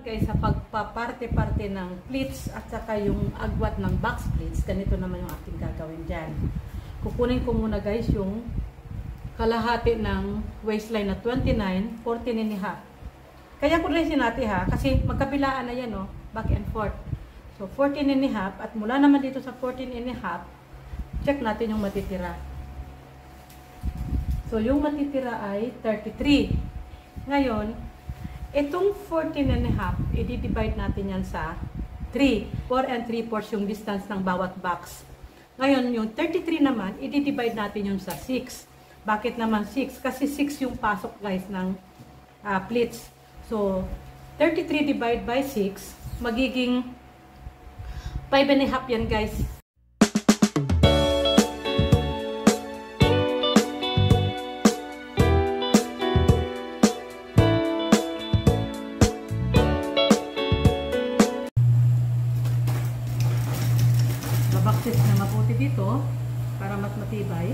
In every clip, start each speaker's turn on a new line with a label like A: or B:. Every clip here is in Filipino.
A: guys, sa pagpaparte-parte ng pleats at saka yung agwat ng box pleats, ganito naman yung ating gagawin dyan. Kukunin ko muna guys yung kalahati ng waistline na 29, 14.5. Kaya ko rin sinati ha, kasi magkabilaan na yan, no? Back and forth. So 14.5 at mula naman dito sa 14.5, check natin yung matitira. So yung matitira ay 33. Ngayon, itong 14.5, i-divide natin yan sa 3. 4 and 3/4 yung distance ng bawat box. Ngayon, yung 33 naman, i-divide natin yung sa 6. Bakit naman 6? Kasi 6 yung pasok guys ng pleats. So, 33 divided by 6, magiging 5.5 yan guys. Babaksis na mabuti dito para mas matibay.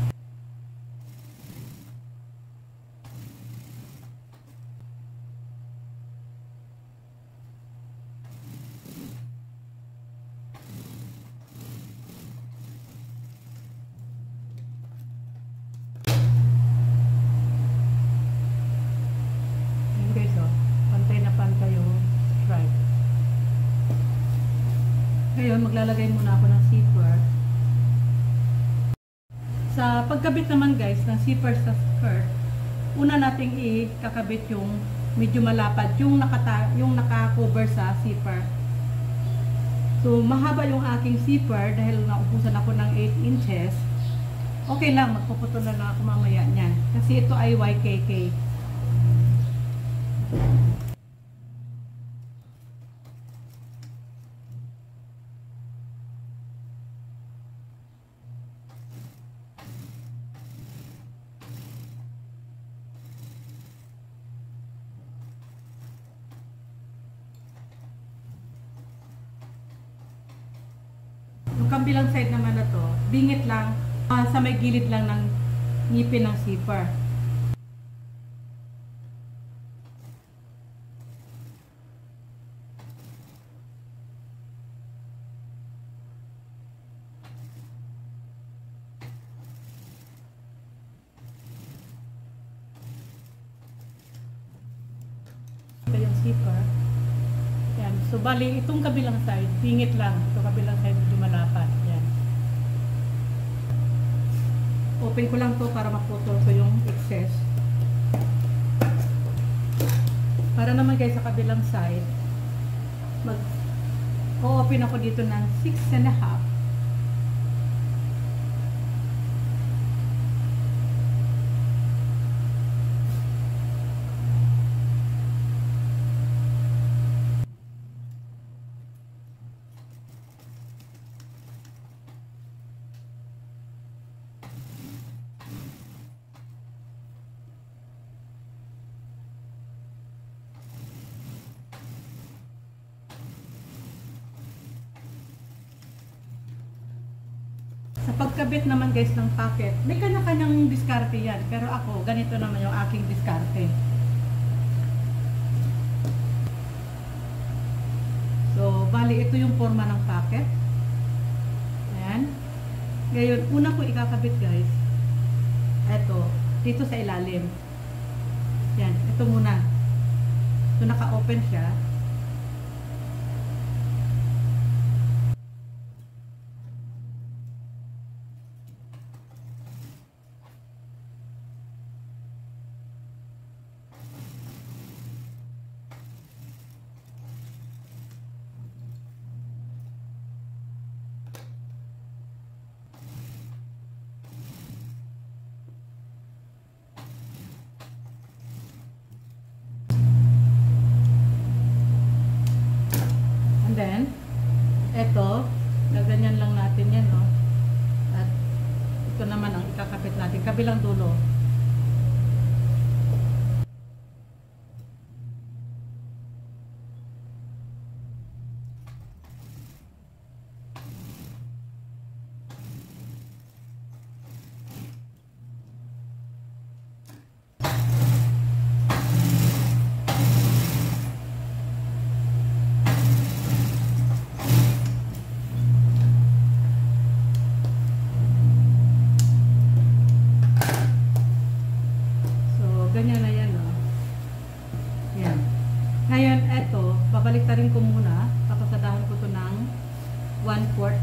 A: Ngayon, maglalagay muna ako ng zipper. Sa pagkabit naman guys, ng zipper sa skirt, una nating ikakabit yung medyo malapad, yung naka-cover sa zipper. So, mahaba yung aking zipper dahil naubusan ako ng 8 inches. Okay lang, magpuputol na lang ako mamaya niyan. Kasi ito ay YKK. Yung kabilang side naman na to, bingit lang, sa may gilid lang ng ngipin ng zipper. Ito yung zipper. Yan. So, bali, itong kabilang side, bingit lang. Itong kabilang side, medyo malapad. Yan. Open ko lang to para maputol ko yung excess. Para naman guys, sa kabilang side, mag-open ako dito ng 6.5. Sa pagkabit naman guys ng pocket, may kanya-kanyang diskarte yan. Pero ako, ganito naman yung aking diskarte. So, bali, ito yung forma ng pocket. Ayan. Ngayon, una ko ikakabit guys. Ito, dito sa ilalim. Yan, ito muna. So, naka-open siya. And then, eto, gaganyan lang natin yan, no? At ito naman ang ikakapit natin, kabilang dulo. Ngayon, eto, babalik ta rin ko muna. Papasadahan ko to ng 1/4.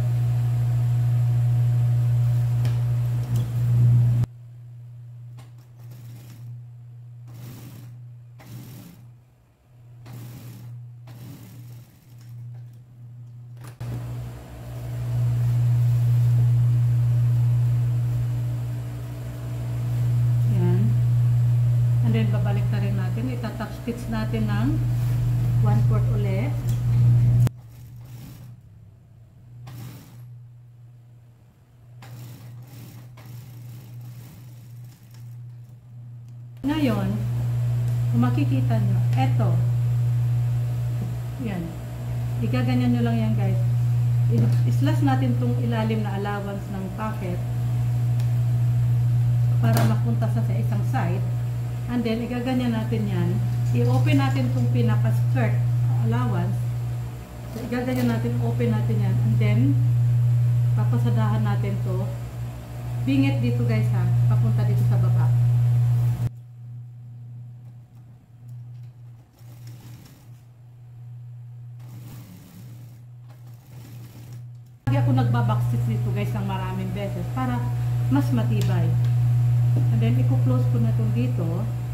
A: And then, babalik na rin natin. Itatap stitch natin ng 1/4 ulit. Ngayon, kung makikita nyo, eto. Yan. Igaganyan nyo lang yan, guys. Islas natin tong ilalim na allowance ng pocket para mapunta sa isang side. And then, igaganyan natin yan. I-open natin itong pinaka-skirt allowance. So, igaganyan natin, open natin yan. And then, papasadahan natin to. Bingit dito guys ha. Papunta dito sa baba. Lagi ako nagbabackstitch dito guys ng maraming beses para mas matibay. And then, i-close ko na itong dito.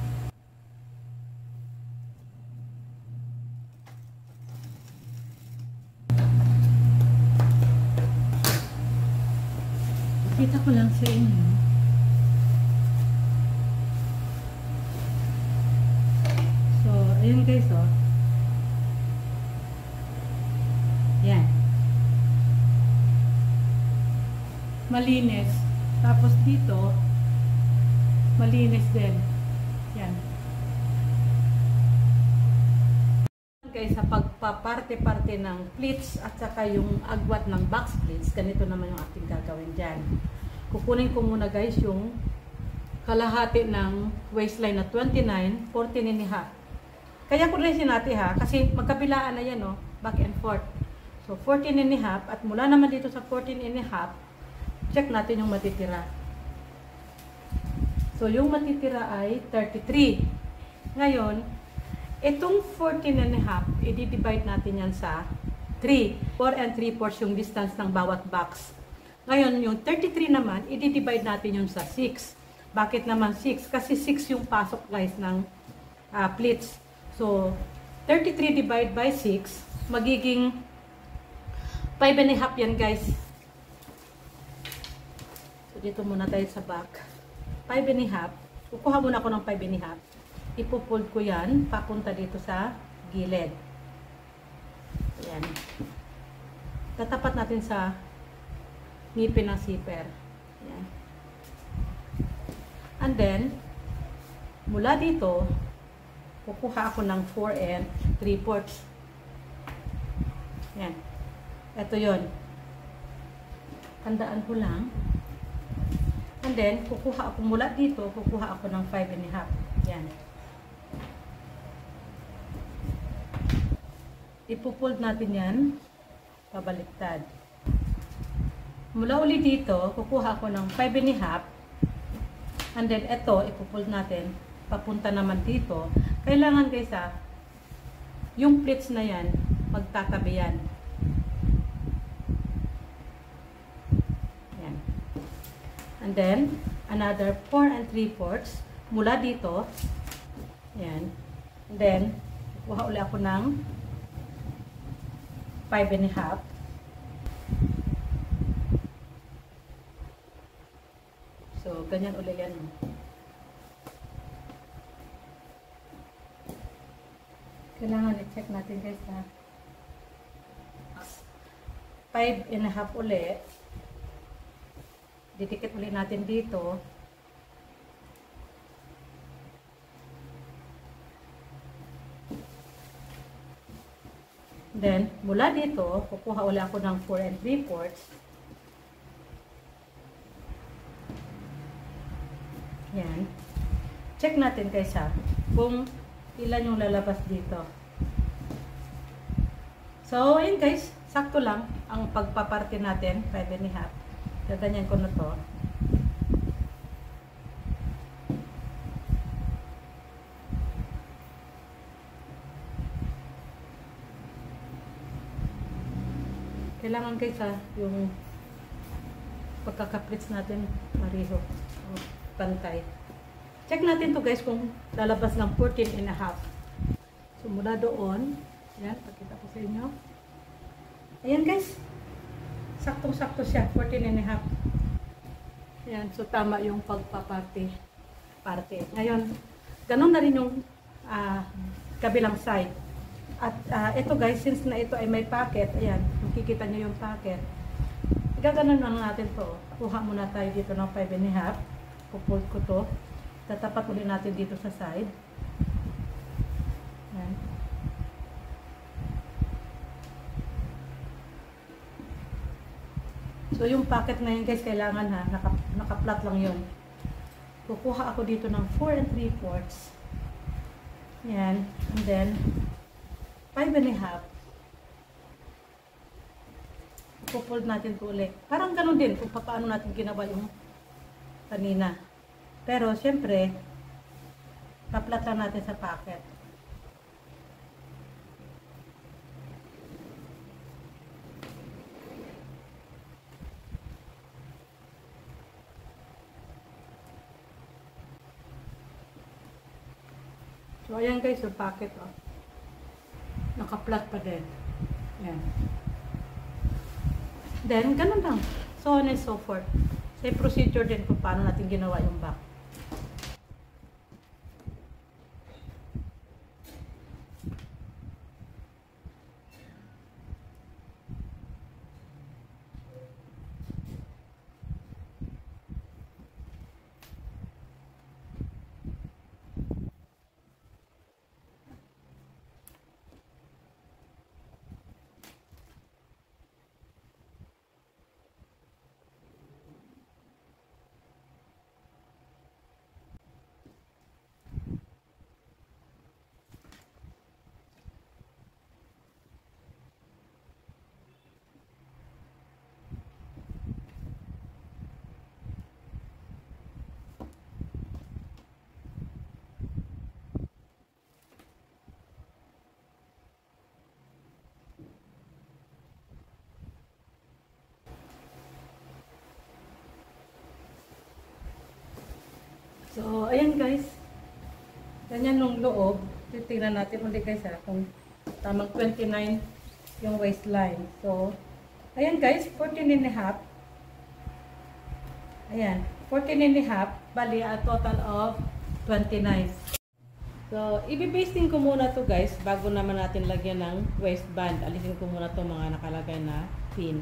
A: Kita ko lang sa inyo. So, ayun guys, oh. Yan. Malinis. Tapos dito, malinis din. Yan. Guys, sa pagpaparte-parte ng pleats at saka yung agwat ng box pleats, ganito naman yung ating gagawin dyan. Kukunin ko muna guys yung kalahati ng waistline na 29, 14.5. Kaya ko rin sinati ha, kasi magkabilaan na yan, no? Back and forth. So, 14.5 at mula naman dito sa 14.5, check natin yung matitira. So, yung matitira ay 33. Ngayon, itong 14.5, i-divide natin yan sa 3. 4 and 3/4 yung distance ng bawat box. Ngayon, yung 33 naman, i-divide natin yung sa 6. Bakit naman 6? Kasi 6 yung pasok guys ng pleats. So, 33 divided by 6, magiging 5.5 yan guys. So, dito muna tayo sa back. 5.5. Kukuha muna ako ng 5.5. Ipupuld ko yan, papunta dito sa gilid. Ayan. Tatapat natin sa ngipin ng zipper. Ayan. And then, mula dito, kukuha ako ng 4 and 3/4. Ayan. Ito yon. Tandaan ko lang. And then, kukuha ako mula dito, kukuha ako ng 5.5. Ayan. Ipupuld natin yan, pabaliktad. Mula uli dito, kukuha ako ng 5.5. And then, ito, ipupuld natin, papunta naman dito. Kailangan guys yung pleats na yan, magtatabi yan. Yan. And then, another 4 and 3/4 mula dito. Yan. And then, kukuha uli ako ng 5.5. So, ganyan ulit yan. Kailangan i-check natin guys ha. 5.5 ulit. Didikit ulit natin dito. Then, mula dito, kukuha ulit ako ng 4 and 3/4. Yan. Check natin guys ha, kung ilan yung lalabas dito. So, ayun guys, sakto lang ang pagpaparte natin, 5.5. Gaganyan ko na to. Kailangan guys yung pagkaka-pleats natin pareho. Pantay. Check natin to guys kung lalabas ng 14 and a half. So mula doon, yan, pakita ko sa inyo. Ayan guys, saktong-sakto siya, 14 and a half. Yan, so tama yung pagpaparte. Ngayon, ganun na rin yung kabilang side. At ito guys, since na ito ay may pocket, ayan, makikita nyo yung pocket. Gaganon lang natin to. Kuha muna tayo dito ng 5 and a half. Pupull ko to. Tatapat ulit natin dito sa side. Ayan. So yung pocket na yun guys, kailangan naka-flat lang yun. Kukuha ako dito ng 4 3/4. Ayan. And then 5 and a half. Pupull natin ito ulit. Parang ganun din kung paano natin ginawa yung kanina. Pero, syempre, paplatan natin sa pocket. So, ayan guys, yung pocket, oh. Naka-flat pa din. Ayan. Then, ganun lang. So on and so forth. Same procedure din kung paano natin ginawa yung back. So, ayan guys. Ganyan nung loob. Titingnan natin ulit guys kung tamang 29 yung waistline. So, ayan guys, 14 and a half. Ayan, 14 and a half. Bali, a total of 29. So, ibibasting ko muna to guys bago naman natin lagyan ng waistband. Alisin ko muna to mga nakalagay na pin.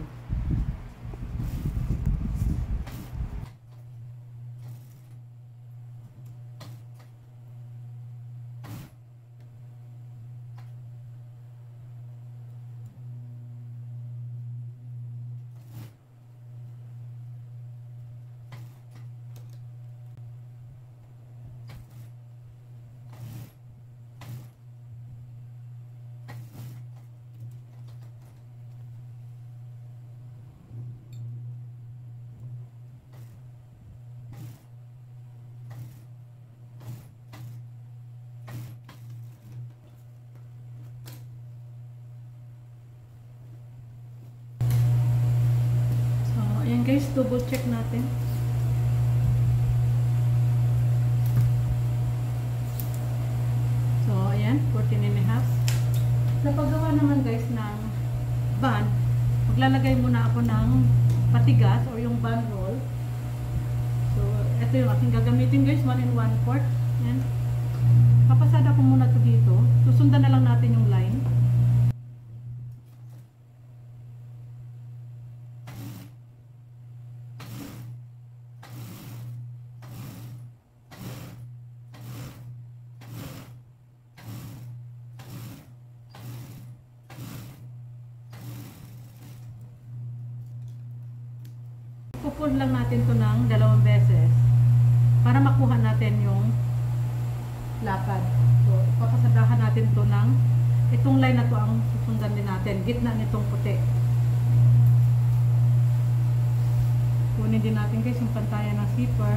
A: Guys, double check natin. So, ayan, 14 and a half. Sa paggawa naman guys ng band, maglalagay muna ako ng patigas or yung band roll. So, ito yung aking gagamitin guys, 1 1/4. Ayan. Papasada ko muna to dito. Susundan na lang natin yung line. Pupull lang natin to ng 2 beses para makuha natin yung lapad. So, papasadahan natin to ng itong line na to ang susundan din natin. Gitna nitong puti. Kunin din natin guys yung pantayan ng zipper.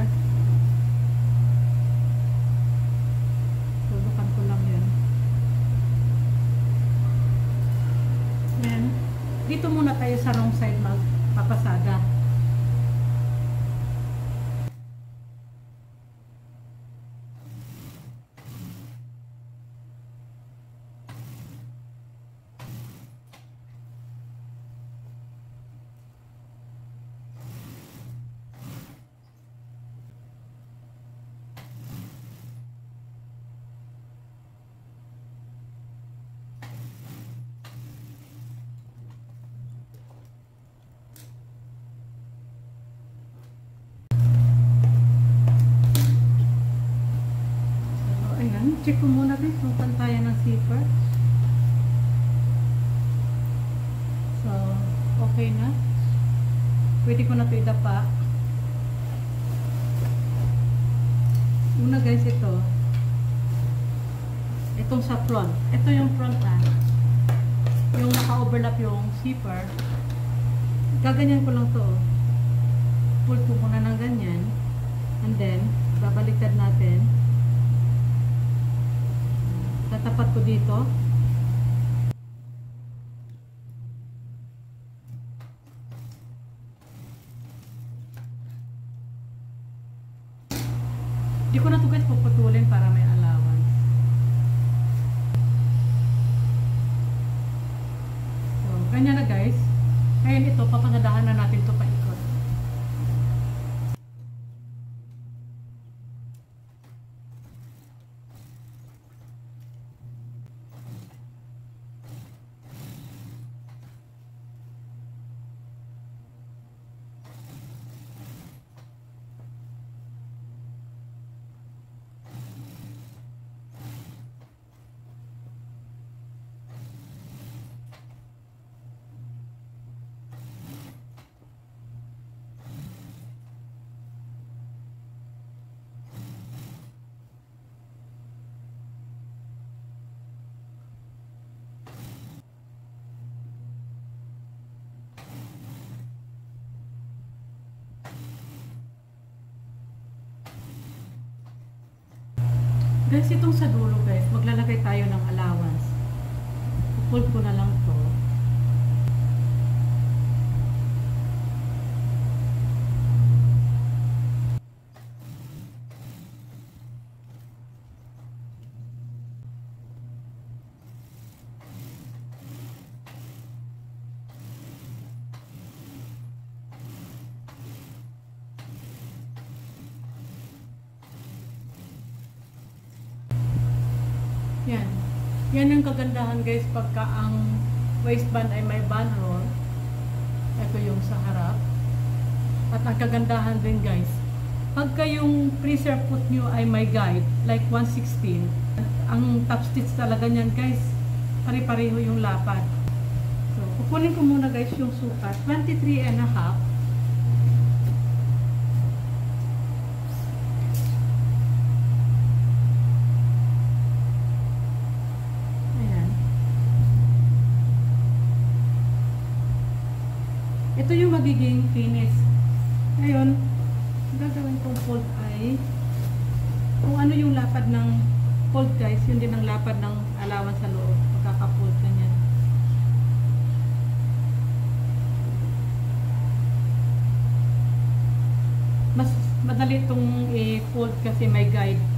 A: Tudukan ko lang yan. Then, dito muna tayo sa wrong side magpapasada. Check ko muna guys kung pantayan ng zipper. So, okay na. Pwede ko na ito idapa. Una guys, ito. Itong sa front. Ito yung front na. Yung naka-overlap yung zipper. Gaganyan ko lang to. Pull ko muna ng ganyan. And then, babaliktad natin. Tatapat ko dito. Di ko na ito guys puputulin para may allowance. So, ganyan na guys. Ngayon ito, papagadahan na natin ito paikot. Guys, itong sa dulo guys, maglalagay tayo ng allowance. Pull ko na lang to. Yan. Yan ang kagandahan guys pagka ang waistband ay may band roll. Ito yung sa harap. At ang kagandahan din guys, pagka yung freezer foot nyo ay may guide, like 1/16, ang top stitch talaga nyan guys, pare-pareho yung lapad. So, kukunin ko muna guys yung sukat, 23.5. Ito yung magiging finish. Ngayon, gagawin kong fold ay kung ano yung lapad ng fold guys, yun din ang lapad ng allowance sa loob. Magkaka-fold ka niyan. Mas madali itong i-fold kasi may guide.